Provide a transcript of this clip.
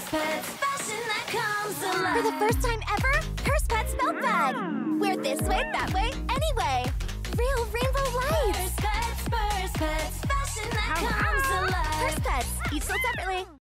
Pets, fashion that comes alive. For the first time ever, Purse Pets belt bag. Wear this way, that way, anyway. Real rainbow lights. Purse Pets, fashion that comes alive. Purse Pets, each sold separately.